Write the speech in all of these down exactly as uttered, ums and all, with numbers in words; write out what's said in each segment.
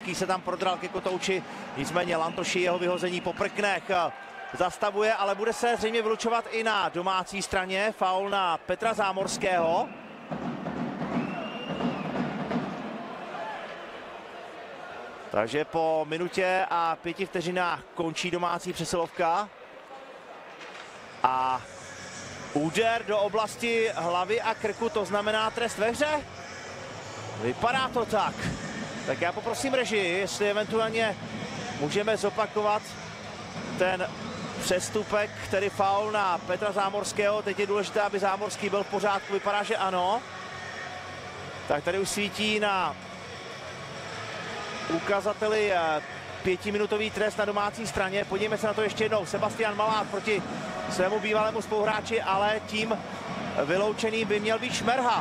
Zámorský se tam prodral ke kotouči, nicméně Lantoši jeho vyhození po prknech zastavuje, ale bude se zřejmě vylučovat i na domácí straně. Faul na Petra Zámorského. Takže po minutě a pěti vteřinách končí domácí přesilovka. A úder do oblasti hlavy a krku, to znamená trest ve hře? Vypadá to tak. Tak já poprosím režii, jestli eventuálně můžeme zopakovat ten přestupek, tedy faul na Petra Zámorského. Teď je důležité, aby Zámorský byl v pořádku. Vypadá, že ano. Tak tady už svítí na ukazateli pětiminutový trest na domácí straně. Podívejme se na to ještě jednou. Sebastian Malát proti svému bývalému spoluhráči, ale tím vyloučeným by měl být Šmerha.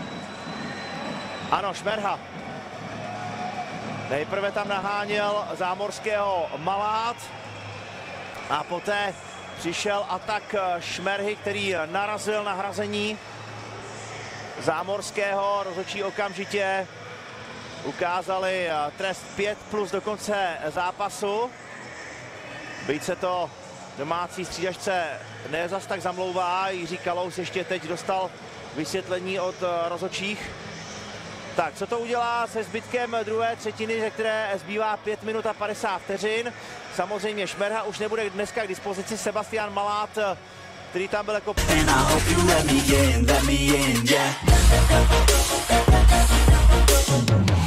Ano, Šmerha. Nejprve tam naháněl Zámorského Malát a poté přišel atak Šmerhy, který narazil na hrazení Zámorského. Rozhodčí okamžitě ukázali trest pět plus do konce zápasu. Byť se to domácí střídačce ne zas tak zamlouvá. Jiří Kalous ještě teď dostal vysvětlení od rozhodčích. Tak, co to udělá se zbytkem druhé třetiny, ze které zbývá pět minut a padesát vteřin. Samozřejmě Šmerha už nebude dneska k dispozici. Sebastian Malát, který tam byl jako... And